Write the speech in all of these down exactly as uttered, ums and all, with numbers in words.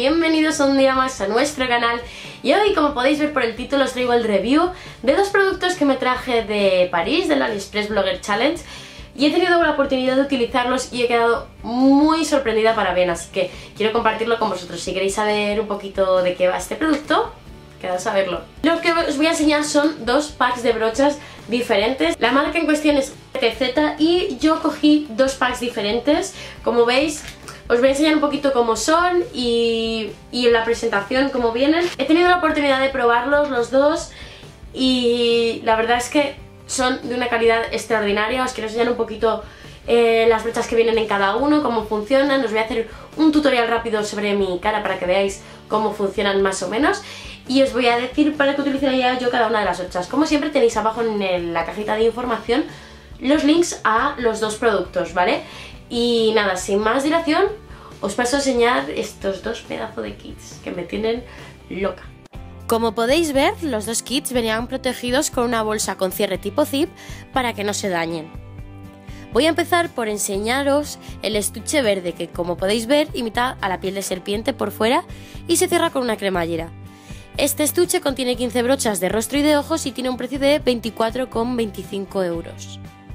bienvenidos un día más a nuestro canal. Y hoy, como podéis ver por el título, os traigo el review de dos productos que me traje de París, del AliExpress Blogger Challenge. Y he tenido la oportunidad de utilizarlos y he quedado muy sorprendida para bien, así que quiero compartirlo con vosotros. Si queréis saber un poquito de qué va este producto, quedaos a verlo. Lo que os voy a enseñar son dos packs de brochas diferentes. La marca en cuestión es T Z y yo cogí dos packs diferentes. Como veis, os voy a enseñar un poquito cómo son y, y la presentación, cómo vienen. He tenido la oportunidad de probarlos los dos y la verdad es que son de una calidad extraordinaria. Os quiero enseñar un poquito eh, las brochas que vienen en cada uno, cómo funcionan. Os voy a hacer un tutorial rápido sobre mi cara para que veáis cómo funcionan más o menos. Y os voy a decir para qué utilizaría yo cada una de las brochas. Como siempre tenéis abajo en el, la cajita de información los links a los dos productos, ¿vale? Y nada, sin más dilación, os paso a enseñar estos dos pedazos de kits que me tienen loca. Como podéis ver, los dos kits venían protegidos con una bolsa con cierre tipo zip para que no se dañen. Voy a empezar por enseñaros el estuche verde que, como podéis ver, imita a la piel de serpiente por fuera y se cierra con una cremallera. Este estuche contiene quince brochas de rostro y de ojos y tiene un precio de veinticuatro con veinticinco euros.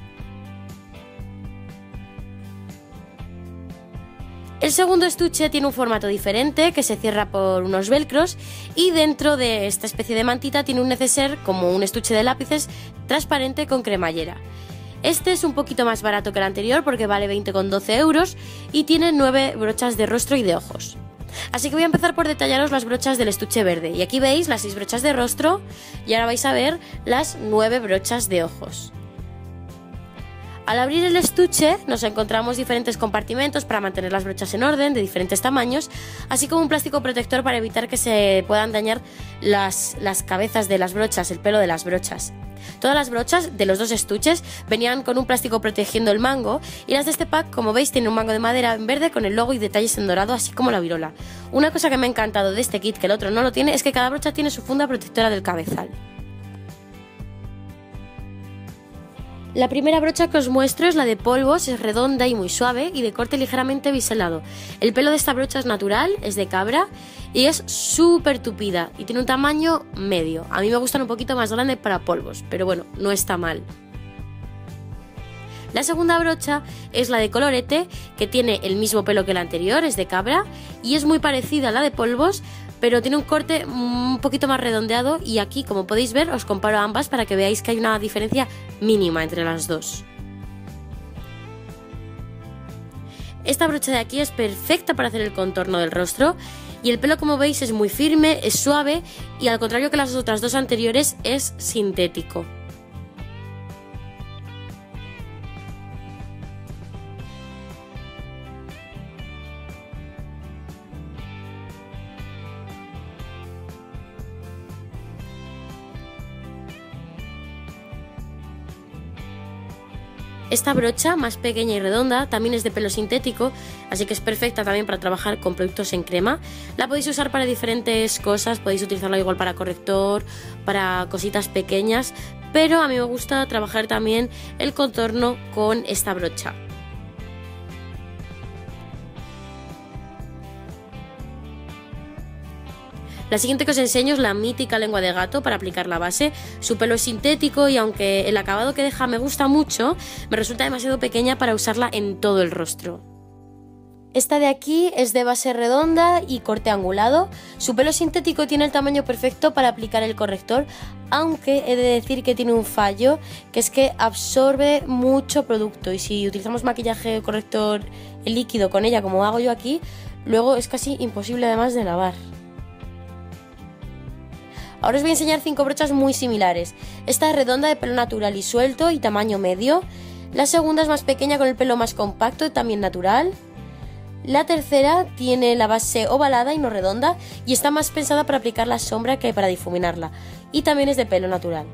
El segundo estuche tiene un formato diferente que se cierra por unos velcros y dentro de esta especie de mantita tiene un neceser como un estuche de lápices transparente con cremallera. Este es un poquito más barato que el anterior porque vale veinte con doce euros y tiene nueve brochas de rostro y de ojos. Así que voy a empezar por detallaros las brochas del estuche verde y aquí veis las seis brochas de rostro y ahora vais a ver las nueve brochas de ojos. Al abrir el estuche nos encontramos diferentes compartimentos para mantener las brochas en orden, de diferentes tamaños, así como un plástico protector para evitar que se puedan dañar las, las cabezas de las brochas, el pelo de las brochas. Todas las brochas de los dos estuches venían con un plástico protegiendo el mango y las de este pack, como veis, tienen un mango de madera en verde con el logo y detalles en dorado, así como la virola. Una cosa que me ha encantado de este kit que el otro no lo tiene es que cada brocha tiene su funda protectora del cabezal. La primera brocha que os muestro es la de polvos, es redonda y muy suave y de corte ligeramente biselado. El pelo de esta brocha es natural, es de cabra y es súper tupida y tiene un tamaño medio. A mí me gustan un poquito más grandes para polvos, pero bueno, no está mal. La segunda brocha es la de colorete, que tiene el mismo pelo que la anterior, es de cabra y es muy parecida a la de polvos, pero tiene un corte un poquito más redondeado y aquí, como podéis ver, os comparo ambas para que veáis que hay una diferencia mínima entre las dos. Esta brocha de aquí es perfecta para hacer el contorno del rostro y el pelo, como veis, es muy firme, es suave y al contrario que las otras dos anteriores es sintético. Esta brocha, más pequeña y redonda, también es de pelo sintético, así que es perfecta también para trabajar con productos en crema. La podéis usar para diferentes cosas, podéis utilizarla igual para corrector, para cositas pequeñas, pero a mí me gusta trabajar también el contorno con esta brocha. La siguiente que os enseño es la mítica lengua de gato para aplicar la base. Su pelo es sintético y aunque el acabado que deja me gusta mucho, me resulta demasiado pequeña para usarla en todo el rostro. Esta de aquí es de base redonda y corte angulado. Su pelo sintético tiene el tamaño perfecto para aplicar el corrector, aunque he de decir que tiene un fallo, que es que absorbe mucho producto y si utilizamos maquillaje corrector líquido con ella, como hago yo aquí, luego es casi imposible además de lavar. Ahora os voy a enseñar cinco brochas muy similares. Esta es redonda de pelo natural y suelto y tamaño medio. La segunda es más pequeña con el pelo más compacto, también natural. La tercera tiene la base ovalada y no redonda y está más pensada para aplicar la sombra que para difuminarla. Y también es de pelo natural.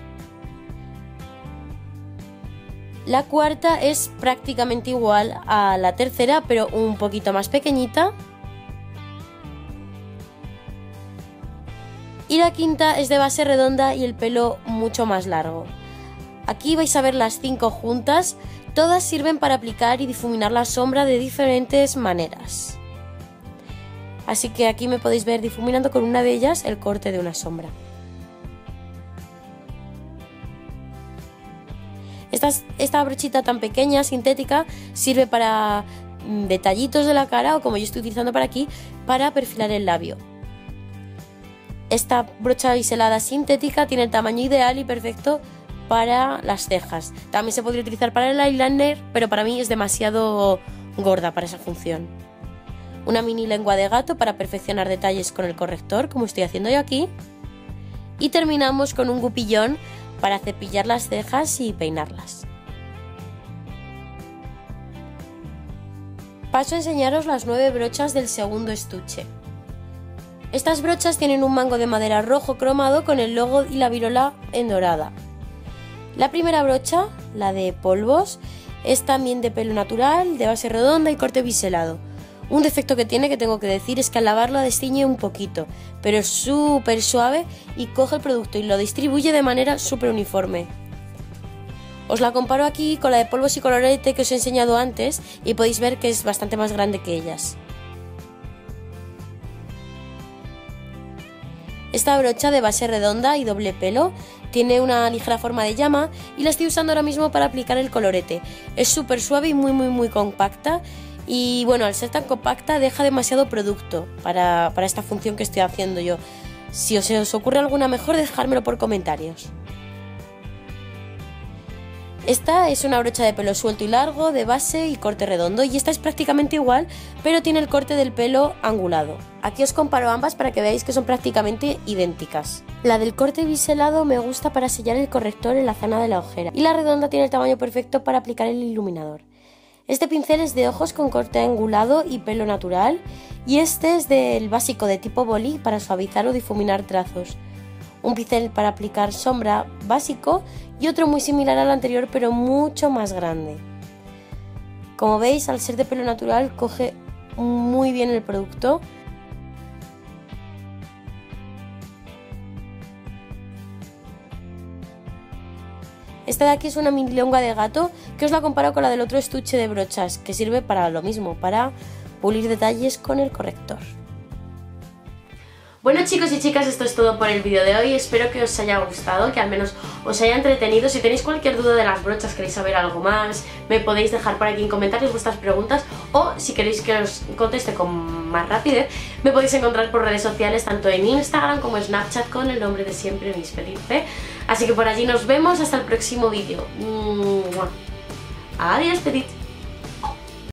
La cuarta es prácticamente igual a la tercera, pero un poquito más pequeñita. Y la quinta es de base redonda y el pelo mucho más largo. Aquí vais a ver las cinco juntas, todas sirven para aplicar y difuminar la sombra de diferentes maneras. así que aquí me podéis ver difuminando con una de ellas el corte de una sombra. Esta, esta brochita tan pequeña, sintética, sirve para detallitos de la cara, o como yo estoy utilizando para aquí, para perfilar el labio. Esta brocha biselada sintética tiene el tamaño ideal y perfecto para las cejas. También se podría utilizar para el eyeliner, pero para mí es demasiado gorda para esa función. Una mini lengua de gato para perfeccionar detalles con el corrector, como estoy haciendo yo aquí. Y terminamos con un gupillón para cepillar las cejas y peinarlas. Paso a enseñaros las nueve brochas del segundo estuche. Estas brochas tienen un mango de madera rojo cromado con el logo y la virola en dorada. La primera brocha, la de polvos, es también de pelo natural, de base redonda y corte biselado. Un defecto que tiene, que tengo que decir, es que al lavarla destiñe un poquito, pero es súper suave y coge el producto y lo distribuye de manera súper uniforme. Os la comparo aquí con la de polvos y colorete que os he enseñado antes y podéis ver que es bastante más grande que ellas. Esta brocha de base redonda y doble pelo tiene una ligera forma de llama y la estoy usando ahora mismo para aplicar el colorete. Es súper suave y muy muy muy compacta. Y bueno, al ser tan compacta deja demasiado producto para, para esta función que estoy haciendo yo. Si os, os ocurre alguna mejor, dejármelo por comentarios. Esta es una brocha de pelo suelto y largo, de base y corte redondo, y esta es prácticamente igual, pero tiene el corte del pelo angulado. Aquí os comparo ambas para que veáis que son prácticamente idénticas. La del corte biselado me gusta para sellar el corrector en la zona de la ojera, y la redonda tiene el tamaño perfecto para aplicar el iluminador. Este pincel es de ojos con corte angulado y pelo natural, y este es del básico de tipo boli para suavizar o difuminar trazos. Un pincel para aplicar sombra básico y otro muy similar al anterior pero mucho más grande. Como veis, al ser de pelo natural coge muy bien el producto. Esta de aquí es una mini lengua de gato que os la comparo con la del otro estuche de brochas, que sirve para lo mismo, para pulir detalles con el corrector. Bueno, chicos y chicas, esto es todo por el vídeo de hoy. Espero que os haya gustado, que al menos os haya entretenido. Si tenéis cualquier duda de las brochas, queréis saber algo más, me podéis dejar por aquí en comentarios vuestras preguntas, o si queréis que os conteste con más rapidez, me podéis encontrar por redes sociales, tanto en Instagram como en Snapchat, con el nombre de siempre, Miss Petit C. Así que por allí nos vemos. Hasta el próximo vídeo. Adiós, Petit.